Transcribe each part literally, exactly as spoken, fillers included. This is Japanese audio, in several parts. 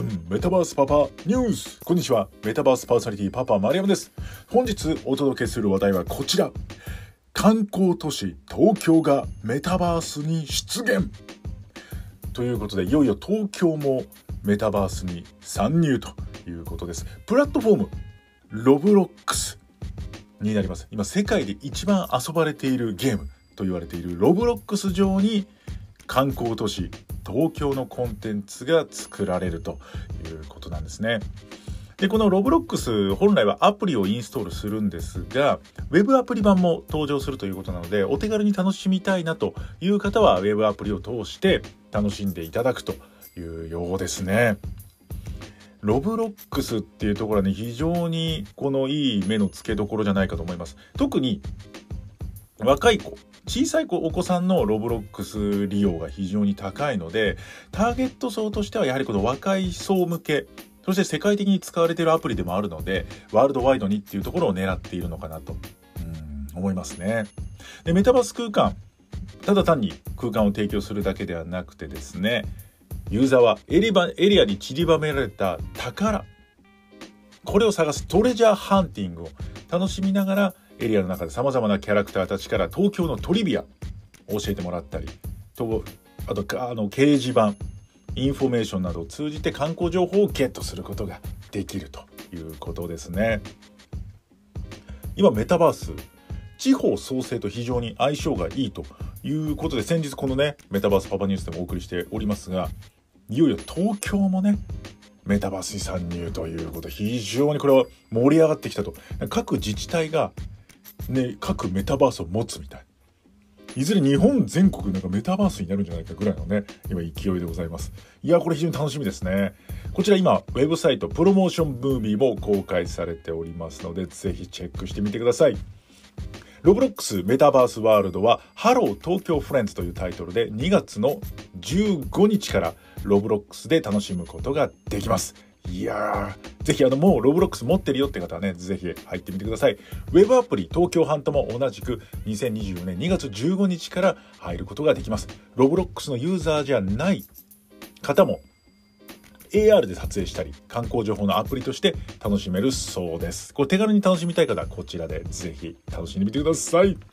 ドゥンメタバースパパニュース。こんにちは、メタバースパーソナリティパパ丸山です。本日お届けする話題はこちら。観光都市東京がメタバースに出現ということで、いよいよ東京もメタバースに参入ということです。プラットフォームロブロックスになります。今世界で一番遊ばれているゲームと言われているロブロックス上に観光都市東京のコンテンツが作られるということなんですね。で、このロブロックス本来はアプリをインストールするんですが、ウェブアプリ版も登場するということなので、お手軽に楽しみたいなという方はウェブアプリを通して楽しんでいただくというようですね。ロブロックスっていうところはね、非常にこのいい目の付けどころじゃないかと思います。特に若い子、小さい子お子さんのロブロックス利用が非常に高いので、ターゲット層としてはやはりこの若い層向け、そして世界的に使われているアプリでもあるので、ワールドワイドにっていうところを狙っているのかなとうん思いますね。で、メタバース空間、ただ単に空間を提供するだけではなくてですね、ユーザーはエリバ、エリアに散りばめられた宝、これを探すトレジャーハンティングを楽しみながら、エリアの中で様々なキャラクターたちから東京のトリビアを教えてもらったりと、あとあの掲示板、インフォメーションなどを通じて観光情報をゲットすることができるということですね。今メタバース、地方創生と非常に相性がいいということで、先日このねメタバースパパニュースでもお送りしておりますが、いよいよ東京もねメタバースに参入ということで、非常にこれは盛り上がってきたと。各自治体がね、各メタバースを持つみたい。いずれ日本全国なんかメタバースになるんじゃないかぐらいのね、今勢いでございます。いや、これ非常に楽しみですね。こちら今、ウェブサイトプロモーションムービーも公開されておりますので、ぜひチェックしてみてください。ロブロックスメタバースワールドはハロー東京フレンズというタイトルでにがつのじゅうごにちからロブロックスで楽しむことができます。いやー、ぜひあのもうロブロックス持ってるよって方はね、ぜひ入ってみてください。ウェブアプリ東京ハントも同じくにせんにじゅうよねんにがつじゅうごにちから入ることができます。ロブロックスのユーザーじゃない方も エーアール で撮影したり観光情報のアプリとして楽しめるそうです。これ手軽に楽しみたい方はこちらでぜひ楽しんでみてください。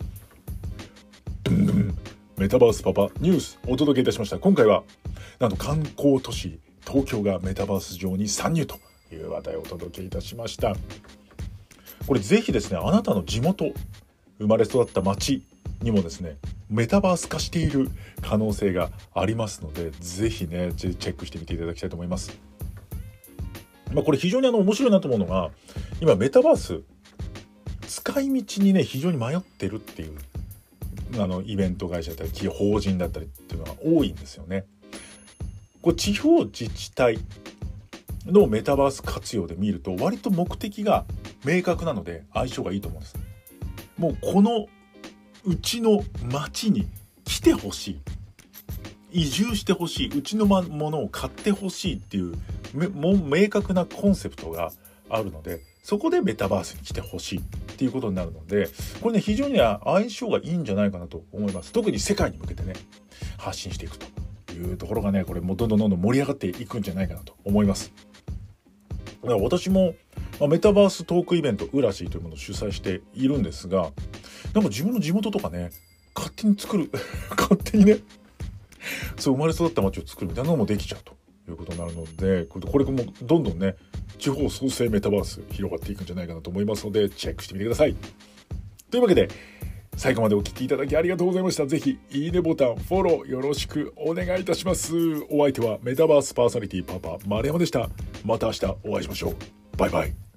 メタバースパパニュースお届けいたしました。今回はなんと観光都市東京がメタバース上に参入という話題をお届けいたしました。これぜひですね、あなたの地元、生まれ育った町にもですね、メタバース化している可能性がありますので、ぜひねチェックしてみていただきたいと思います。まあ、これ非常にあの面白いなと思うのが、今メタバース使い道にね非常に迷ってるっていうあのイベント会社だったり法人だったりっていうのが多いんですよね。これ地方自治体のメタバース活用で見ると割と目的が明確なので相性がいいと思うんです。もうこのうちの町に来てほしい、移住してほしい、うちのものを買ってほしいっていうもう明確なコンセプトがあるので、そこでメタバースに来てほしいっていうことになるので、これね非常に相性がいいんじゃないかなと思います。特に世界に向けてね発信していくというところがね、これもうどんどんどんどん盛り上がっていくんじゃないかなと思います。だから私も、まあ、メタバーストークイベントウラシーというものを主催しているんですが、なんか自分の地元とかね勝手に作る勝手にねそう生まれ育った街を作るみたいなのもできちゃうということになるので、これもどんどんね地方創生メタバース広がっていくんじゃないかなと思いますので、チェックしてみてください。というわけで最後までお聞きいただきありがとうございました。ぜひいいねボタン、フォローよろしくお願いいたします。お相手はメタバースパーソナリティパパ丸山でした。また明日お会いしましょう。バイバイ。